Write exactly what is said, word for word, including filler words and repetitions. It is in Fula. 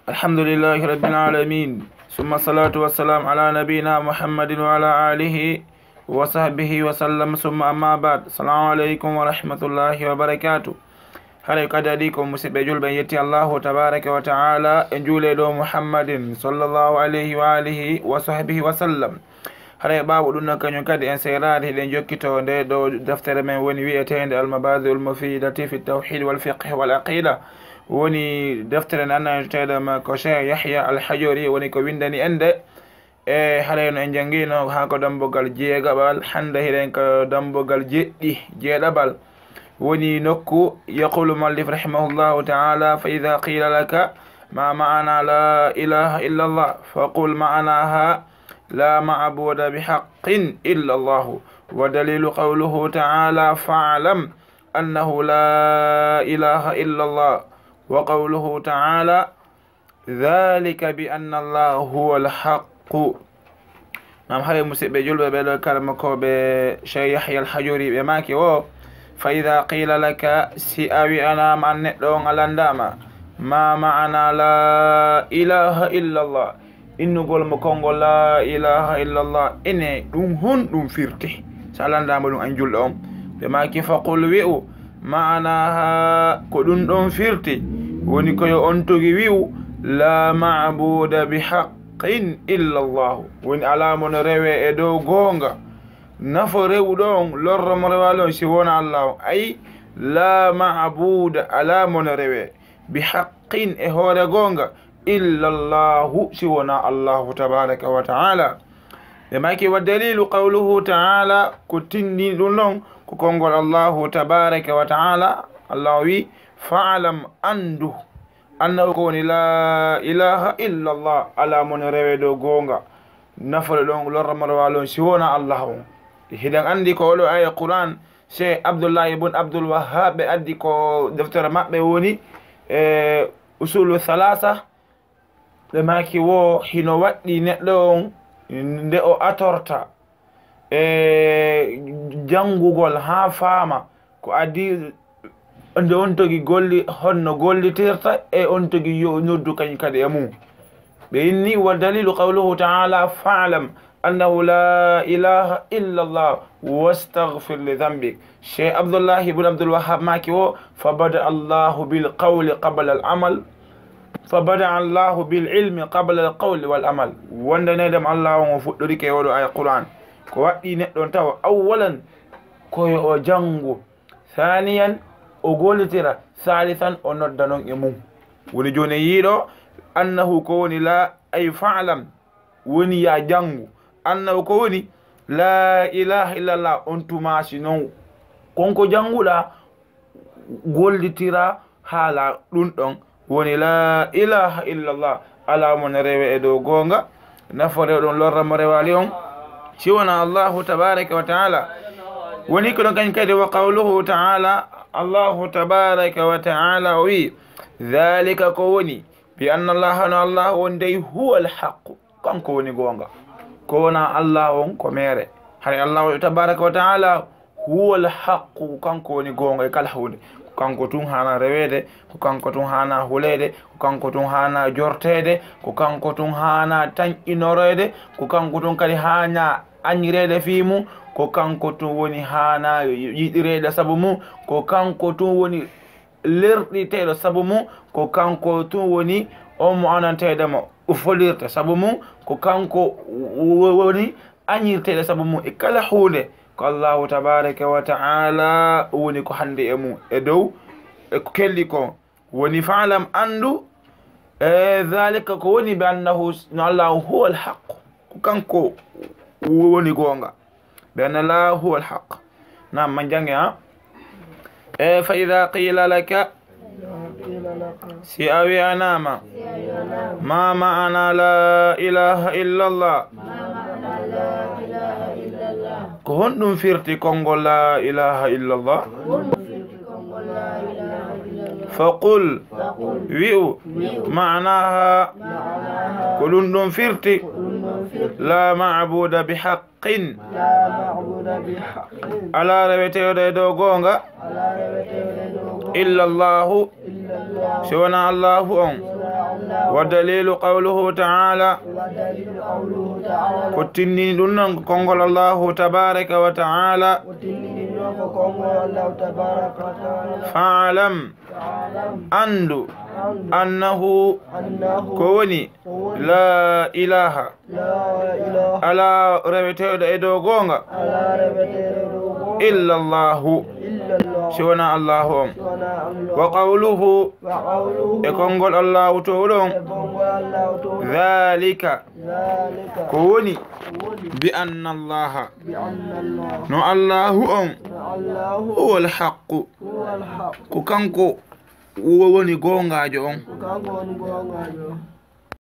الحمد لله رب العالمين، ثم الصلاة والسلام على نبينا محمد وعلى آله وصحبه وسلم، ثم أما بعد. السلام عليكم ورحمة الله وبركاته. هل قدركم مسبجول بن يتي الله تبارك وتعالى إن جولي محمد صلى الله عليه وآله وصحبه وسلم. هل باب دون كان يكاد ان سيرات هدين جوكيتو دي دو دفتر من وني ويتين المبادئ المفيدة في التوحيد والفقه والعقيدة، وني دفتر أنا تيدم كوشي يحيى الحجوري وني كو وينداني اند e halen en jangino ha ko dambogal jeegabal hande hiren ko dambogal jeddi jeedabal woni nokku yaqulu mallif rahimahullahu ta'ala fa idha qila laka ma ma'ana la ilaha illa Allah faqul ma'anaha لا معبود بحق إلا الله، ودليل قوله تعالى فاعلم أنه لا إله إلا الله، وقوله تعالى ذلك بأن الله هو الحق. نعم هذا مسيب جلب بلو كلمكو بشيخ يحيى الحجوري بماكي و فإذا قيل لك سيأوي أنا من نتلون على انداما ما معنى لا إله إلا الله innu gol mo kongo la ilaha illallah ene dum hon dum firti salanda mo dum anjul on be ma ki faqul wi'u ma'anaha ko dum don firti woni ko on togi wi'u la ma'buda bihaqqin illallah woni alamo no rewe e do gonga nafo rewu don lorro mo rewalon si wona allah ay la ma'buda alamo no rewe bihaqqin e hore gonga إلا الله سونا الله تبارك وتعالى. لماكي والدليل قوله تعالى كتني لون كونغول الله تبارك وتعالى الله وي فاعلم أنده أنه كون لا إله إلا الله على من رويدو غونغا نفر لون لور مروالون سونا الله هدان عندي كولو آية قرآن شيخ عبد الله بن عبد الوهاب أدي كو دفتر مأبي وني أصول الثلاثة لما كي wo hino waddi neddo on nde o atorta e jangugol ha faama ko adi nde on togi golli honno gollitirta e on togi noddu kany kadi e mum be inni wa dalilu qawluhu ta'ala fa'lam annahu la ilaha illa Allah wastaghfir li dhanbik. Sheikh Abdullah ibn Abdul Wahhab maki wo fabada Allahu bil qawli qabla al amal فبدأ الله بالعلم قبل القول والأمل. وندنا دم الله وفدري كي ولو آية القرآن كواتي نتون تاو أولا كوي أو جانغو، ثانيا أقول ترى، ثالثا أندنون يمو ونجون ييرو أنه كوني لا أي فعلم وني يا جانغو أنه كوني لا إله إلا الله أنتو ماشي نو كونكو جانغو لا قول ترى حالا لندن woni la ilaha illallah ala mon rewe e do gonga nafore don lorra mo rewali on ci wona allah tabaaraka wa ta'ala woni ko don kan kadi wa qawluhu ta'ala allah tabaaraka wa ta'ala wi dhalika ko woni bi anna allah na allah on dai huwa al haqq kanko woni gonga ko wona allah on ko mere hari allah tabaaraka wa ta'ala huwa al haqq kanko woni gonga e kala hunde kanko tun hana rewede ko kanko tun hana hulede ko kanko tun hana jortede ko kanko tun hana tan inorede ko kanko tun kadi hana anyirede fimu ko kanko tun woni hana yidirede sabu mu ko kanko tun woni lerditedo sabu mu ko kanko tun woni o mo anantede mo ufolirte sabu mu ko kanko woni anyirtede sabu mu e kala hunde ko Allah tabaraka wa ta'ala woni ko hande e mu e dow e ko kelli ko woni fa'lam andu e dhalika ko woni bi annahu Allah huwa al-haq ko kanko woni gonga bi anna la huwa al-haq. nam man jangi ha e fa idha qila laka si awi anama ma ma'ana la ilaha illa Allah ko honɗum firti kongol la ilaha illallah faqul wi'u ma'naha ko ɗum ɗum firti la ma'buda bihaqqin ala rewetewde dow gonga illallahu siwana allahu on ودليل قوله تعالى ودليل قوله تعالى كتنين دون كونغول الله تبارك وتعالى وتنين دون كونغول الله تبارك وتعالى فاعلم أندو أنه كوني لا إله على ربتيد إدو غونغا إلا الله شونا الله وقوله يكونغول الله تولون ذلك كوني بأن الله نو الله أم هو الحق كوكانكو ووني غونغا جون